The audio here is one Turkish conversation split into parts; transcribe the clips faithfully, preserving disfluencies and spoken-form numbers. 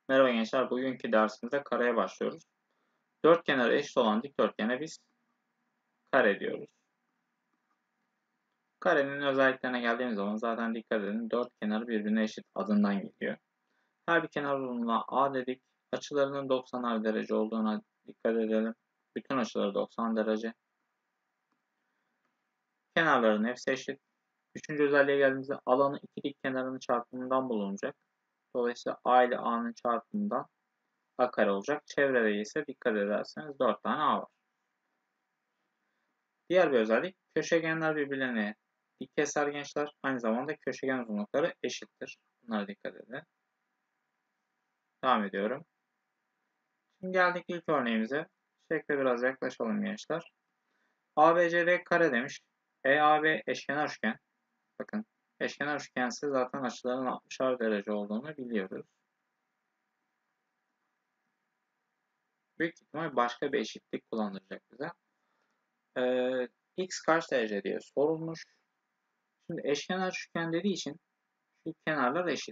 Merhaba gençler, bugünkü dersimizde kareye başlıyoruz. Dört kenarı eşit olan dikdörtgene biz kare diyoruz. Karenin özelliklerine geldiğimiz zaman zaten dikkat edin dört kenarı birbirine eşit adından geliyor. Her bir kenar uzunluğuna A dedik. Açılarının doksanar derece olduğuna dikkat edelim. Bütün açıları doksan derece. Kenarların hepsi eşit. Üçüncü özelliğe geldiğimizde alanı iki dik kenarının çarpımından bulunacak. Dolayısıyla A ile A'nın çarpımından A kare olacak. Çevrede ise dikkat ederseniz dört tane A var. Diğer bir özellik köşegenler birbirlerine dik keser gençler. Aynı zamanda köşegen uzunlukları eşittir. Bunlara dikkat edin. Devam ediyorum. Şimdi geldik ilk örneğimize. Şekle biraz yaklaşalım gençler. A B C D kare demiş. E A B eşkenar üçgen. Bakın eşkenar üçgense zaten açıların altmışar derece olduğunu biliyoruz. Büyük ihtimal başka bir eşitlik kullanılacak bize. Ee, X kaç derece diye sorulmuş. Şimdi eşkenar üçgen dediği için şu kenarlar eşit.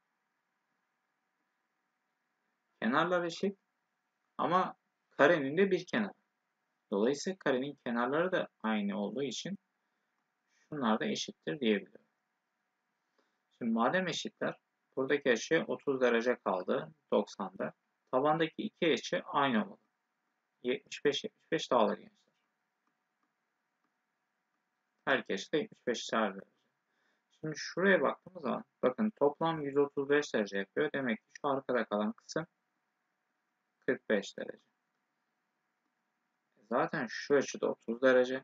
Kenarlar eşit ama karenin de bir kenarı. Dolayısıyla karenin kenarları da aynı olduğu için şunlar da eşittir diyebilirim. Şimdi madem eşitler, buradaki açı otuz derece kaldı doksanda. Tabandaki iki açı aynı olmalı. yetmiş beş yetmiş beş dağılır gençler. Her iki açı da yetmiş beş derece. Şimdi şuraya baktığımız zaman bakın toplam yüz otuz beş derece yapıyor. Demek ki şu arkada kalan kısım kırk beş derece. Zaten şu açı da otuz derece.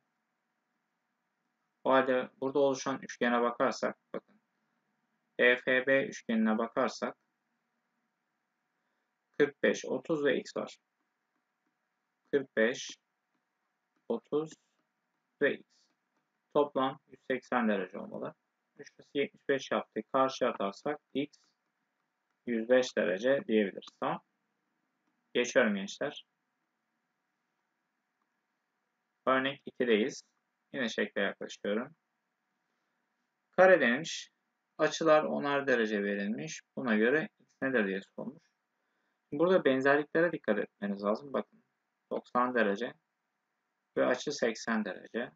O halde burada oluşan üçgene bakarsak, bakın E F B üçgenine bakarsak kırk beş, otuz ve x var. kırk beş, otuz ve x. Toplam yüz seksen derece olmalı. Şurası yetmiş beş yaptı. Karşıya atarsak x yüz beş derece diyebiliriz. Tamam. Geçiyorum gençler. Örnek ikideyiz. Yine şekle yaklaşıyorum. Kare demiş. Açılar onar derece verilmiş. Buna göre x nedir diye sorulmuş. Burada benzerliklere dikkat etmeniz lazım. Bakın doksan derece ve açı seksen derece.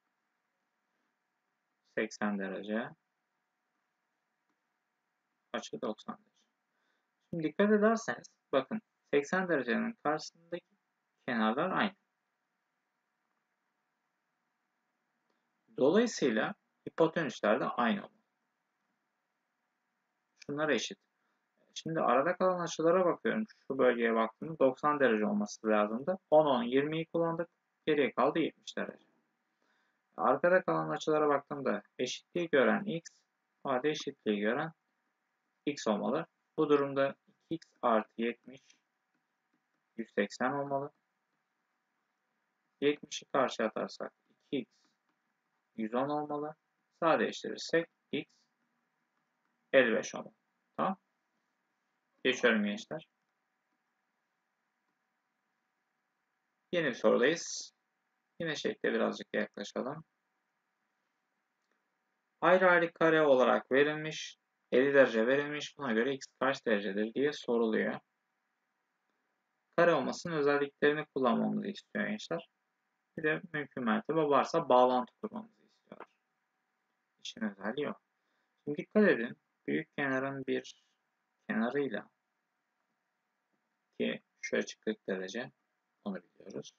seksen derece. Açı doksan derece. Şimdi dikkat ederseniz bakın seksen derecenin karşısındaki kenarlar aynı. Dolayısıyla hipotenüsler de aynı olmalı. Şunlar eşit. Şimdi arada kalan açılara bakıyorum. Şu bölgeye baktığımda doksan derece olması lazımdı. on on yirmiyi kullandık. Geriye kaldı yetmiş derece. Arkada kalan açılara baktığımda eşitliği gören x, A D eşitliği gören x olmalı. Bu durumda iki x artı yetmiş yüz seksen olmalı. yetmişi karşıya atarsak iki x yüz on olmalı. Sadeleştirirsek x elli beş olmalı. Tamam. Geçiyorum gençler. Yeni bir sorudayız. Yine şekle birazcık yaklaşalım. Ayrı ayrı kare olarak verilmiş. elli derece verilmiş. Buna göre x kaç derecedir diye soruluyor. Kare olmasının özelliklerini kullanmamızı istiyor gençler. Bir de mümkün mertebe varsa bağlantı kurmamızı istiyorlar. İşin özelliği yok. Şimdi dikkat edin. Büyük kenarın bir kenarıyla ki şu açı kırk derece onu biliyoruz.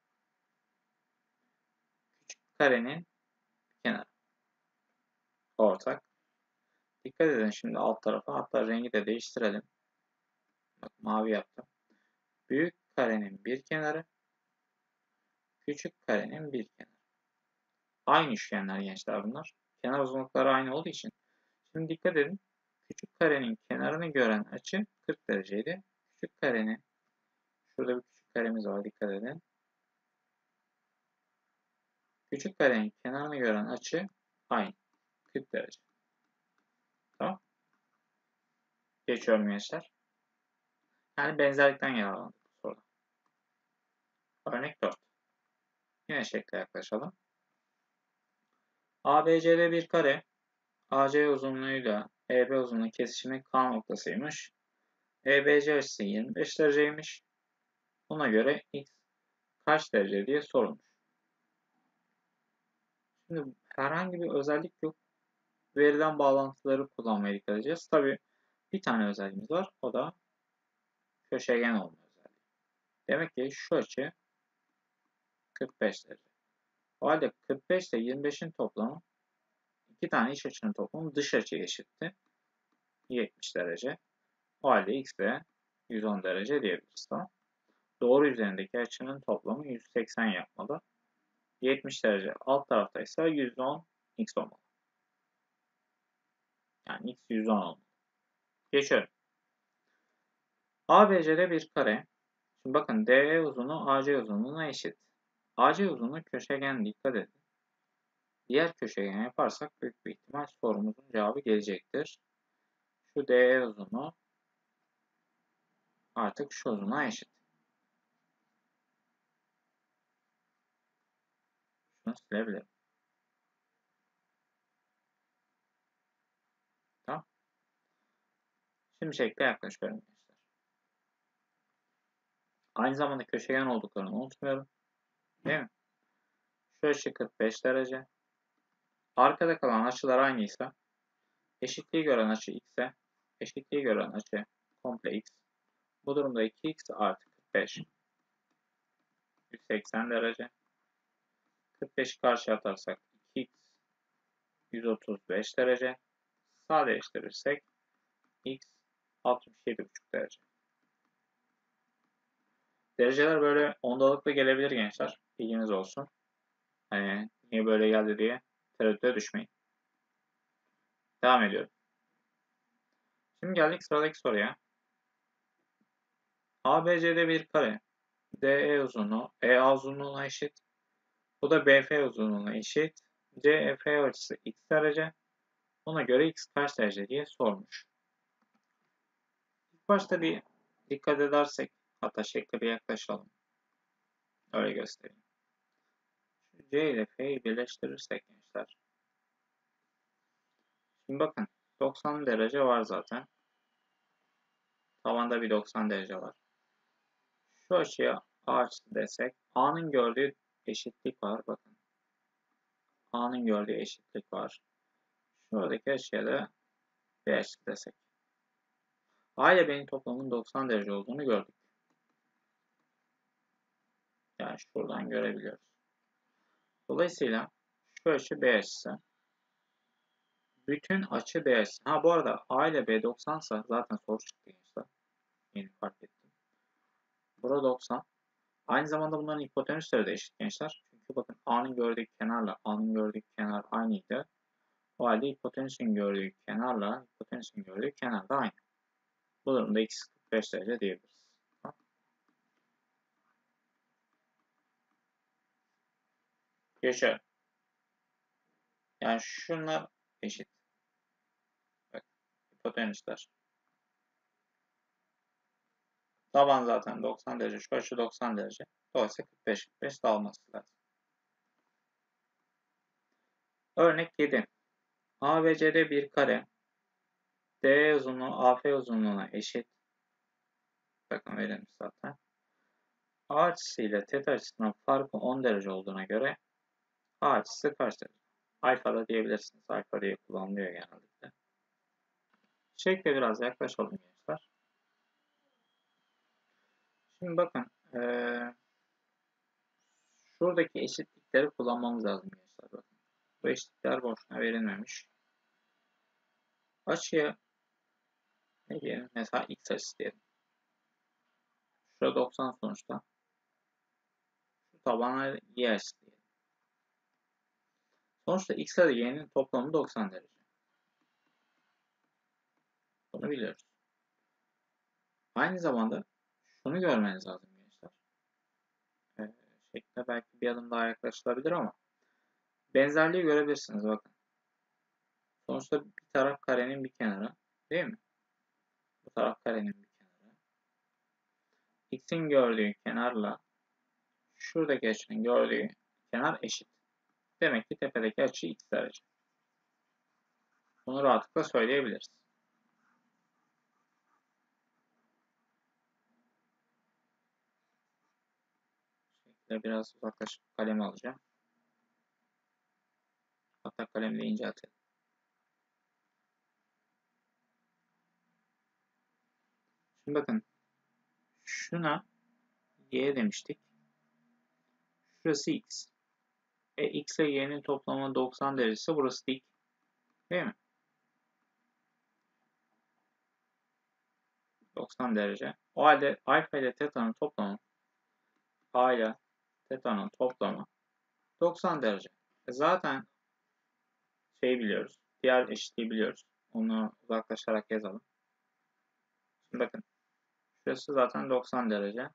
Küçük karenin kenarı ortak. Dikkat edin şimdi alt tarafa. Hatta rengi de değiştirelim. Bak mavi yaptım. Büyük karenin bir kenarı, küçük karenin bir kenarı. Aynı üçgenler gençler bunlar. Kenar uzunlukları aynı olduğu için. Şimdi dikkat edin. Küçük karenin kenarını gören açı kırk dereceydi. Küçük karenin, şurada bir küçük karemiz var dikkat edin. Küçük karenin kenarını gören açı aynı. kırk derece. Tamam. Geçiyorum gençler. Yani benzerlikten yararlandık bu soruda. Örnek dört. Yine şekle yaklaşalım. A B C D bir kare. A C uzunluğuyla E B uzunluğu kesişimi K noktasıymış. E B C açısı yirmi beş dereceymiş. Buna göre x kaç derece diye sorulmuş. Şimdi herhangi bir özellik yok. Verilen bağlantıları kullanmaya dikkat edeceğiz. Tabii bir tane özelliğimiz var. O da köşegen olma özelliği. Demek ki şu açı kırk beş derece. O halde kırk beş ile yirmi beşin toplamı, iki tane iç açının toplamı dış açı eşitti. yetmiş derece. O halde x de yüz on derece diyebiliriz. Tamam. Doğru üzerindeki açının toplamı yüz seksen yapmalı. yetmiş derece alt tarafta ise yüz on x olmalı. Yani x yüz on olmalı. Geçiyorum. A B C'de bir kare. Şimdi bakın D E uzunluğu A C uzunluğuna eşit. A C uzunluğu köşegen, dikkat edin. Diğer köşegen yaparsak büyük bir ihtimal sorumuzun cevabı gelecektir. Şu D E uzunluğu artık şu uzunluğa eşit. Şunu silebilirim. Tamam. Şimdi şekle yaklaşıyorum gençler. Aynı zamanda köşegen olduklarını unutmuyorum. Değil mi? Şu açı kırk beş derece. Arkada kalan açılar hangiyse, eşitliği gören açı x'e, eşitliği gören açı komple x. Bu durumda iki x artı kırk beş yüz seksen derece. kırk beşi karşıya atarsak iki x yüz otuz beş derece. Sadeleştirirsek x altmış yedi buçuk derece. Dereceler böyle ondalıklı gelebilir gençler. Bilginiz olsun. Hani niye böyle geldi diye tereddüte düşmeyin. Devam ediyorum. Şimdi geldik sıradaki soruya. A B C'de bir kare. D E uzunluğu E A uzunluğuna eşit. Bu da B F uzunluğuna eşit. C E F açısı x derece. Buna göre x kaç derece diye sormuş. İlk başta bir dikkat edersek, hatta şekle bir yaklaşalım. Öyle göstereyim. Şu C ile F'yi birleştirirsek gençler. Şimdi bakın doksan derece var zaten. Tavanda bir doksan derece var. Şu açıya A açısı desek, A'nın gördüğü eşitlik var. Bakın. A'nın gördüğü eşitlik var. Şuradaki açıya da B açısı desek. A ile B'nin toplamının doksan derece olduğunu gördük. Yani şuradan görebiliyoruz. Dolayısıyla şu açı B açısı. Bütün açı B açısı. Ha bu arada A ile B doksan ise zaten soru çıktı gençler. Yeni fark ettim. Burada doksan. Aynı zamanda bunların hipotenüsleri de eşit gençler. Çünkü bakın A'nın gördüğü kenarla A'nın gördüğü kenar aynıydı. O halde hipotenüsün gördüğü kenarla hipotenüsün gördüğü kenar da aynı. Bu durumda x kırk beş derece diyebiliriz. Geçelim. Yani şunlar eşit. Bak, hipotenüsler. Taban zaten doksan derece. Şu açı doksan derece. Dolayısıyla kırk beş kırk beş dağılması lazım. Örnek yedi. A ve C'de bir kare. D uzunluğu A F uzunluğuna eşit. Bakın verilmiş zaten. A açısı ile θ açısının farkı on derece olduğuna göre A açısı kaç derece? Alfa da diyebilirsiniz. Alfa diye kullanılıyor genellikle. Şekle biraz yaklaşalım gençler. Şimdi bakın. Ee, şuradaki eşitlikleri kullanmamız lazım gençler. Bakın. Bu eşitlikler boşuna verilmemiş. Açıya ne diyelim? Mesela x açısı diyelim. Şurada doksan sonuçta. Şu tabana y açısı diyelim. Sonuçta x ile y'nin toplamı doksan derece. Bunu biliyoruz. Aynı zamanda şunu görmeniz lazım gençler. Ee, şekle belki bir adım daha yaklaşılabilir ama benzerliği görebilirsiniz bakın. Sonuçta bir taraf karenin bir kenarı, değil mi? Bu taraf karenin bir kenarı. X'in gördüğü kenarla şuradaki açının gördüğü kenar eşit. Demek ki tepedeki açı x derece. Bunu rahatlıkla söyleyebiliriz. Ve biraz uzaklaşıp kalemi alacağım. Hatta kalemle inceltelim. Şimdi bakın. Şuna y demiştik. Şurası x. E, x ile y'nin toplamı doksan derece ise burası dik. Değil mi? doksan derece. O halde alfa ile teta'nın toplamı a ile teta'nın toplamı doksan derece. E zaten şeyi biliyoruz. Diğer eşitliği biliyoruz. Onu uzaklaşarak yazalım. Şimdi bakın. Şurası zaten doksan derece.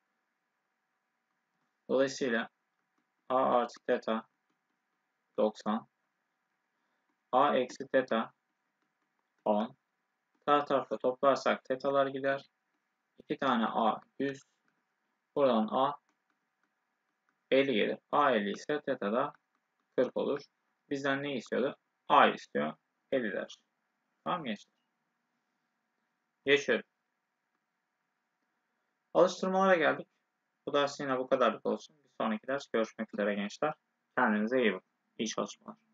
Dolayısıyla a artı teta doksan. A eksi teta on. Her tarafta toplarsak tetalar gider. iki tane a yüz. Buradan a elli gelir. A elli ise teta da kırk olur. Bizden ne istiyordu? A istiyor. elli der. Tamam gençler. Geçiyorum. Alıştırmalara geldik. Bu ders yine bu kadarlık olsun. Bir sonraki ders görüşmek üzere gençler. Kendinize iyi bakın. İyi çalışmalar.